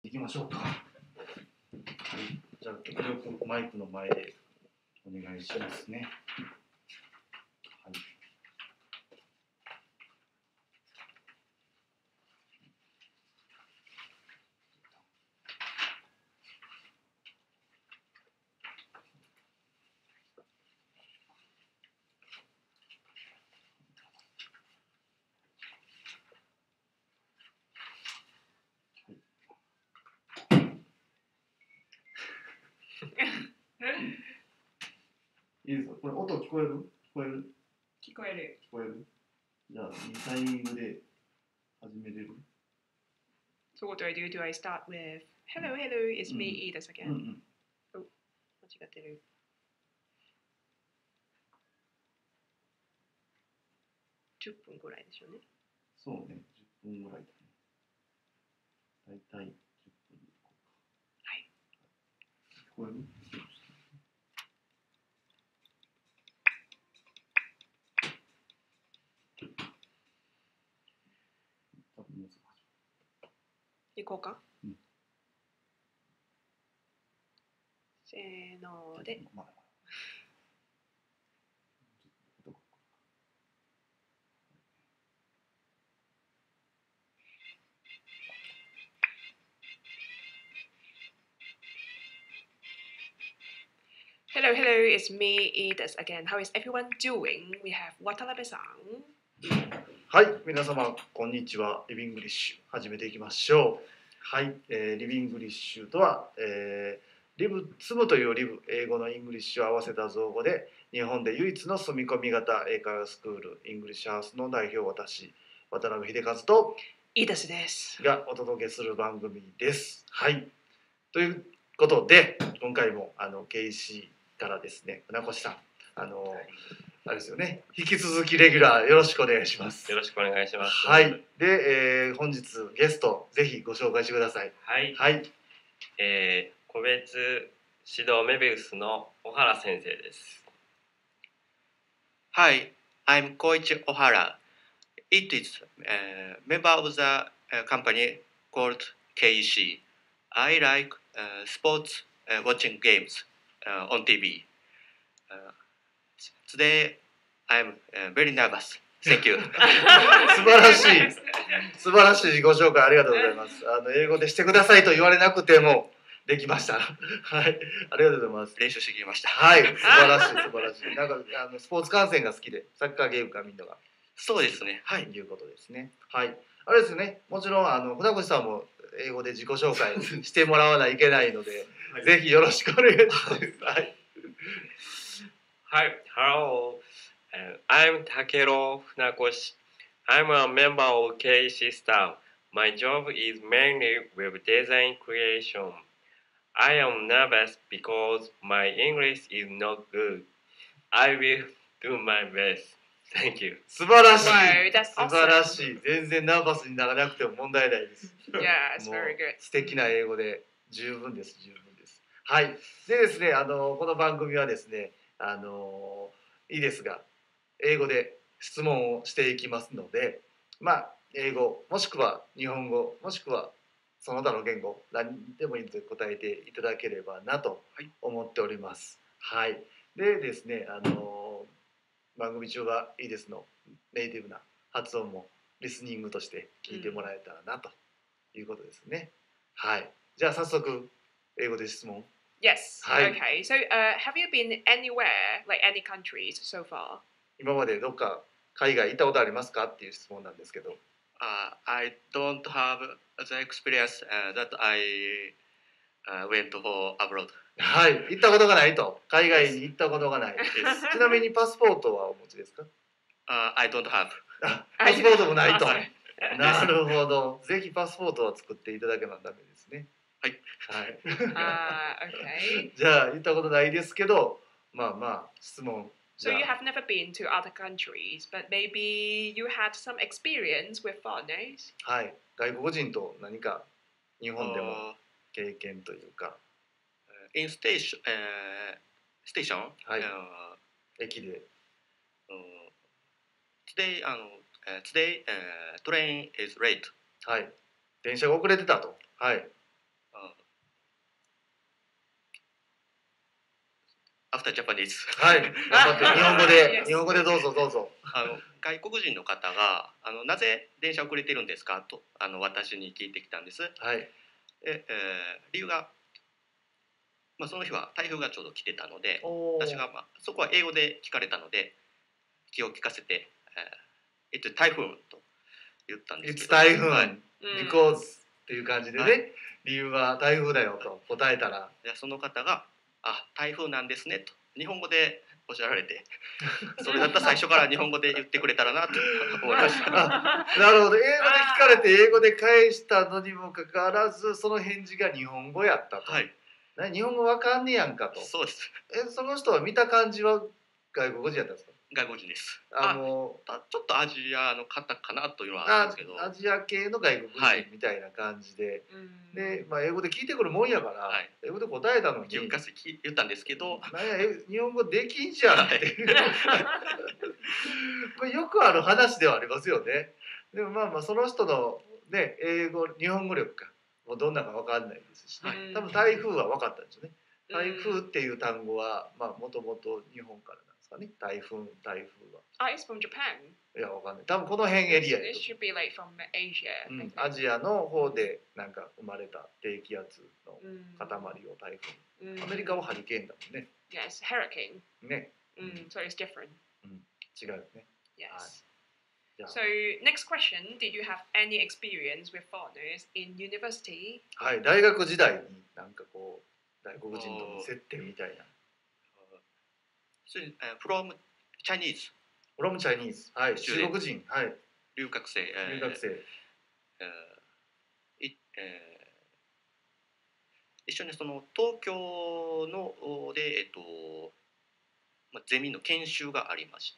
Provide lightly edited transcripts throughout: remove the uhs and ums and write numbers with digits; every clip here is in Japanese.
いきましょうか。はい、じゃあ極力マイクの前でお願いしますね。はい。いいですか。これ音聞こえる？聞こえる？ 聞こえる。 聞こえる？じゃあいいタイミングで始めれる？ So what do I do? Do I start with Hello, hello, it's me, Edith again. 間違ってる。10分ぐらいでしょうね。 そうね、10分ぐらいだね。だいたい10分でいこうか。はい。聞こえる？多分もうすぐ始まる。 行こうか。 うん、 せーので。Hello, hello, it's me, Edith again. How is everyone doing? We have Watanabe-san. はい、皆様こんにちは。リビングリッシュ始めていきましょう。はい、リビングリッシュとは、リブ積むというリブ、英語のイングリッシュを合わせた造語で、日本で唯一の住み込み型英会話スクールイングリッシュハウスの代表、私渡辺秀和とイーダスですがお届けする番組です。はい、ということで今回もKCからですね、船越さんあれですよね、引き続きレギュラーよろしくお願いします。 よろしくお願いします。 はい。で、本日ゲストぜひご紹介してください。 はい。 はい。 個別指導メビウスの小原先生です。 Hi, I'm Koichi Ohara. It is a member of the company called KEC. I like sports, watching games on TV. Today, I'm very nervous. Thank you. 素晴らしい。素晴らしいご紹介ありがとうございます。英語でしてくださいと言われなくてもできました。はい。ありがとうございます。 練習してきました。 はい。素晴らしい素晴らしい。なんかスポーツ観戦が好きで、サッカーゲームかみんなが。 そうですね。はい。 いうことですね。はい。あれですね。もちろん船越さんも英語で自己紹介してもらわないといけないので、はい、ぜひよろしくお願いします。はい。 はい。Hello. I'm Takero Funakoshi. I'm a member of KEC staff. My job is mainly web design creation. I am nervous because my English is not good. I will do my best. Thank you. 素晴らしい。 Wow, 素晴らしい。全然ナーバスにならなくても問題ないです。 Yeah, it's very good. 素敵な英語で十分です。十分です。はい。でですね、この番組はですね、いいですが、英語で質問をしていきますので、まあ英語もしくは日本語もしくはその他の言語何でもいいので答えていただければなと思っております。はい。でですね、番組中はいいですのネイティブな発音もリスニングとして聞いてもらえたらなということですね。はい。じゃあ早速英語で質問。 Yes. はい。 Okay. So, have you been anywhere, like any countries so far? 今までどっか海外行ったことありますかっていう質問なんですけど。 I don't have the experience that I went for abroad. はい、行ったことがないと。海外に行ったことがないです。ちなみにパスポートはお持ちですか ？I don't have. パスポートもないと。なるほど。ぜひパスポートは作っていただけなダメですね。 はい。 はい。 Okay. じゃあ行ったことないですけど、まあまあ質問。 So you have never been to other countries, but maybe you had some experience with foreigners? はい。外国人と何か日本でも経験というか。 In station, station. はい。駅で。 Today, today, train is late. はい。電車が遅れてたと。はい。 after Japanese はい、頑張って日本語でどうぞどうぞ。 外国人の方がなぜ電車遅れてるんですかと私に聞いてきたんです。 はい理由が、その日は台風がちょうど来てたので、 おー私が、そこは英語で聞かれたので気を利かせて「It's typhoon」と言ったんですけ It's ど、 typhoon、 はい、 because っていう感じでね、 はい、 理由は台風だよと答えたら、 でその方が「あ、台風なんですね」と日本語でおっしゃられてそれだったら最初から日本語で言ってくれたらなと思いました。 あ、なるほど、英語で聞かれて英語で返したのにもかかわらずその返事が日本語やったと、 はい、 日本語わかんねやんかと。 そうです。 その人は見た感じは外国人やったんですか？ 外国人です。 もうちょっとアジアの方かなというのはあるんですけど、 アジア系の外国人みたいな感じで、で、英語で聞いてくるもんやから、 はい、 英語で答えたのに言ったんですけど、 なんや日本語できんじゃんっていうこれよくある話ではありますよね。でもその人のね日本語力かもうどんなか分かんないですし、ね、多分台風は分かったんですよね。台風っていう単語はもともと日本からなんですかね。台風は。 It's from Japan. いや、わかんない。多分この辺エリアや It should be like from Asia. アジアの方でなんか生まれた低気圧の塊を台風。アメリカはハリケーンだもんね。 Yes, hurricane. ね。 So it's different. 違うよね。 Yes. So next question, did you have any experience with foreigners in university? はい、大学時代になんかこう外国人との接点みたいな。 from Chinese. from Chinese。はい、中国人。はい。 留学生。一緒にその東京のでゼミの研修がありまして、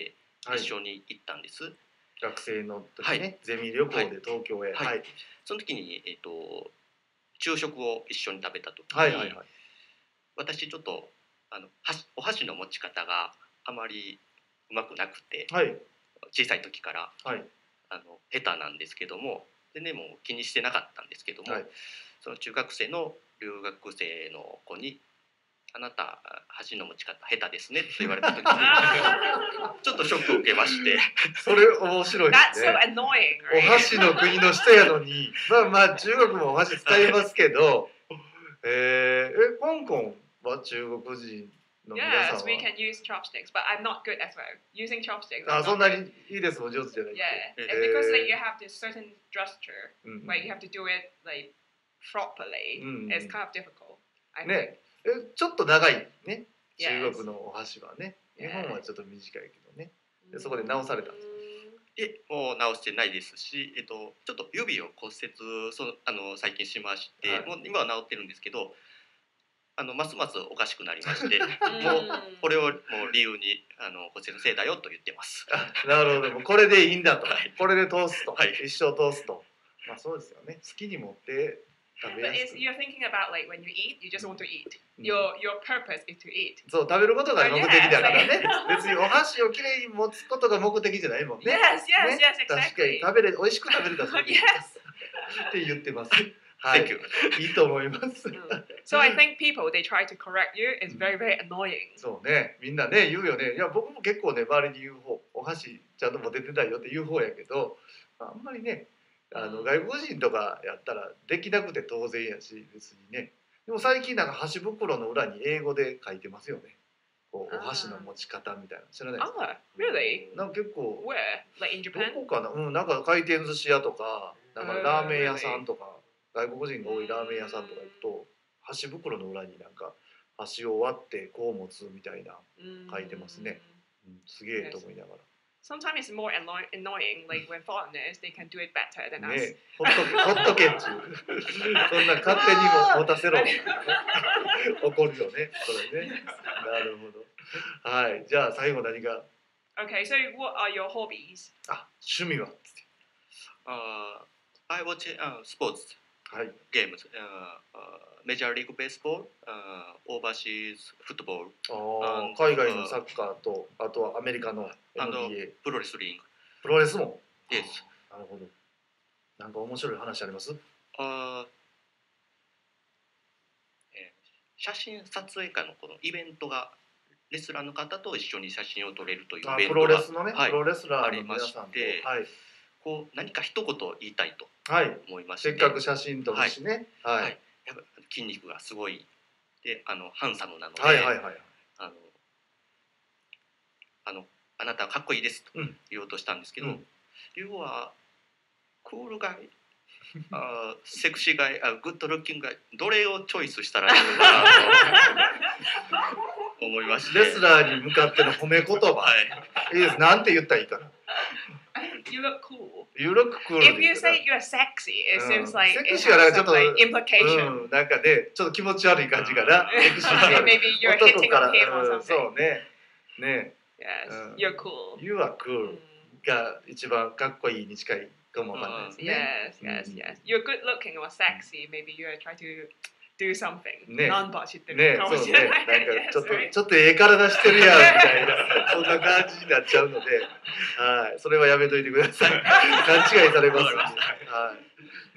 一緒に行ったんです。 学生の時ね、ゼミ旅行で東京へ。 はい。その時に昼食を一緒に食べた時に、私ちょっとお箸の持ち方があまりうまくなくて、小さい時から、下手なんですけども、でね、もう気にしてなかったんですけども、その中学生の留学生の子に「あなた箸の持ち方下手ですね」と言われた時にちょっとショックを受けまして。 それ面白いですね。 That's so annoying, right? お箸の国の人やのに中国もお箸使いますけど香港は中国人の皆さんは Yes, we can use chopsticks, but I'm not good as well. Using chopsticks. そんなにいいですもん、上手じゃない。 Yeah, and because like you have this certain gesture, like you have to do it like properly, it's kind of difficult. I think. ね、ちょっと長いね、中国のお箸はね。日本はちょっと短いけどね。でそこで直されたんですか？ もう直してないですし、ちょっと指を骨折最近しまして、もう今は治ってるんですけど、ますますおかしくなりまして、もうこれをもう理由に骨折のせいだよと言ってます。 なるほど、もうこれでいいんだと、これで通すと、一生通すと。そうですよね。好きに持って食べやすく。 But you're thinking about like when you eat, you just want to eat. Your purpose is to eat. そう、食べることが目的だからね。別にお箸をきれいに持つことが目的じゃないもんね。 Yes, 確かに exactly. 美味しく食べるだそうです。って言ってます。 はい、 いいと思います。 So I think people they try to correct you is very very annoying. そうね、みんなね言うよね。いや僕も結構ね周りに言う方、お箸ちゃんと持ててないよって言う方やけど、あんまりね外国人とかやったらできなくて当然やし別にね。でも最近なんか箸袋の裏に英語で書いてますよね。こうお箸の持ち方みたいな、知らないですか？ Really? なんか結構 Where? Like in ど Japan? こかな、なんか回転寿司屋とか、なんかラーメン屋さんとか、外国人が多いラーメン屋さんとか行くと、箸袋の裏になんか箸を割ってこう持つみたいな書いてますね。すげえと思いながら。 Sometimes it's more annoying, like when foreigners they can do it better than us. ね、ほっとけっちゅう。そんな勝手にも持たせろ。怒るよね、それね。なるほど。はい、じゃあ最後何が。 Okay, so what are your hobbies? 趣味は。 I watch sports games, Major League Baseball, overseas football, 海外のサッカーと、あとはアメリカの NBA、 プロレスリング。 プロレスも。 Yes。 なるほど。なんか面白い話あります？ 写真撮影会のこのイベントがレスラーの方と一緒に写真を撮れるというイあ、 ベントプロレスのね、 はい、 プロレスラありーの皆ましさんと、 て、 はい、 こう何か一言言いたいとはい、 思いまして、 せっかく写真撮るしね、はい、 はい、やっぱ筋肉がすごいでハンサムなので、 はいはいはい、 あなたはかっこいいですとうん言おうとしたんですけど、 うん、 You are cool guy、セクシーガイ、グッドルッキングガイ、どれをチョイスしたらいいのかなと思いまして、 レスラーに向かっての褒め言葉、 はい、 いいです。なんて言ったらいいかな。 You look cool. You look cool. If you say you're sexy, it seems like it has セクシーはなんかちょっ some と like implication. うん、なんかね、ちょっと気持ち悪い感じかな。セクシー And maybe you're 男 hitting から、 on him or うん、そ something. うね、ね、 Yes, you're cool. You are cool が一番かっこいいに近いかもわかんないですね。 Yes, yes, yes. You're good looking or sexy. Maybe you're trying to do something. ね、 ナンバー知ってね、 るかもそうね、 しれない。 なんか Yes, ちょっと right. ちょっとええ体してるやんみたいなそんな感じになっちゃうので、はい、それはやめといてください。勘違いされますので、はい、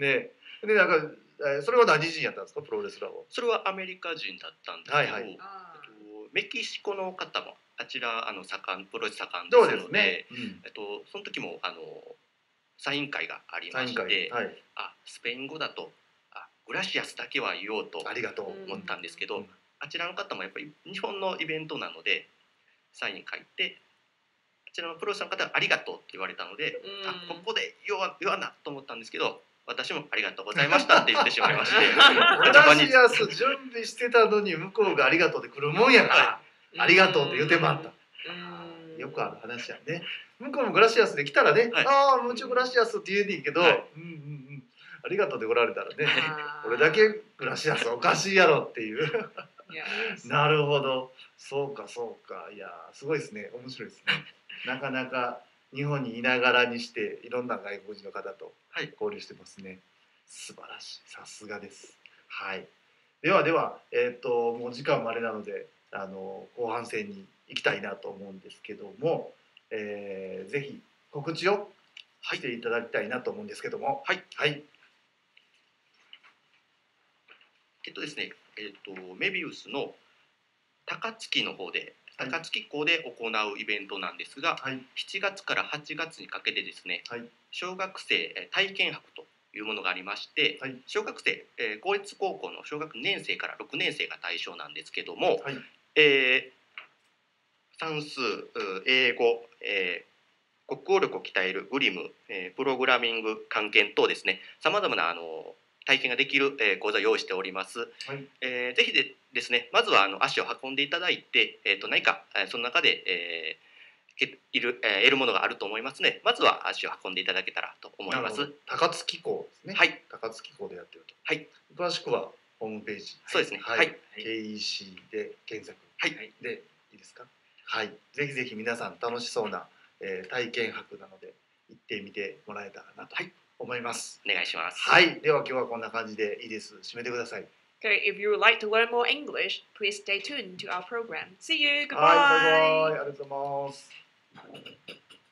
ね、でなんかそれは何人やったんですか、プロレスラーは。 それはアメリカ人だったんですけど、 はいはい、 メキシコの方もあちらプロレス盛んですので、その時もサイン会がありまして、 はい、 スペイン語だとグラシアスだけは言おうとありがとう思ったんですけど、あちらの方もやっぱり日本のイベントなのでサイン書いて、あちらのプロレスの方はありがとうって言われたので、ここで言わなと思ったんですけど、私もありがとうございましたって言ってしまいまして、 グラシアス準備してたのに向こうがありがとうで来るもんやから、ありがとうって言ってまった。よくある話やね。向こうもグラシアスで来たらね、もちろんグラシアスって言うねんけど、ありがとうで来られたらね、これだけグラシアスおかしいやろっていう。なるほど、そうかそうか、いやすごいですね、面白いですね。なかなか日本にいながらにしていろんな外国人の方と交流してますね。素晴らしい、さすがです。はい。ではもう時間もあれなので後半戦に行きたいなと思うんですけども、ぜひ告知をしていただきたいなと思うんですけども、はいはい。 ですね、メビウスの高槻の方で、高槻港で行うイベントなんですが、7月から8月にかけてですね、小学生体験博というものがありまして、小学生、公立高校の小学2年生から6年生が対象なんですけども、算数、英語、国語力を鍛えるグリム、プログラミング、漢検等ですね、さまざまな体験ができる講座を用意しております。ぜひですね、まずは足を運んでいただいて、何かその中で、得るものがあると思いますので、まずは足を運んでいただけたらと思います。 高槻港ですね。はい。高槻港でやってると。はい。詳しくはホームページ。 そうですね。はい。 KEC で検索。 はい。 でいいですか。はい。ぜひぜひ皆さん楽しそうな体験博なので行ってみてもらえたらなと思います。 お願いします。 はい。では今日はこんな感じでいいです。締めてください。 Okay, if you would like to learn more English, please stay tuned to our program. See you. Goodbye. はい、バイバイ。ありがとうございます。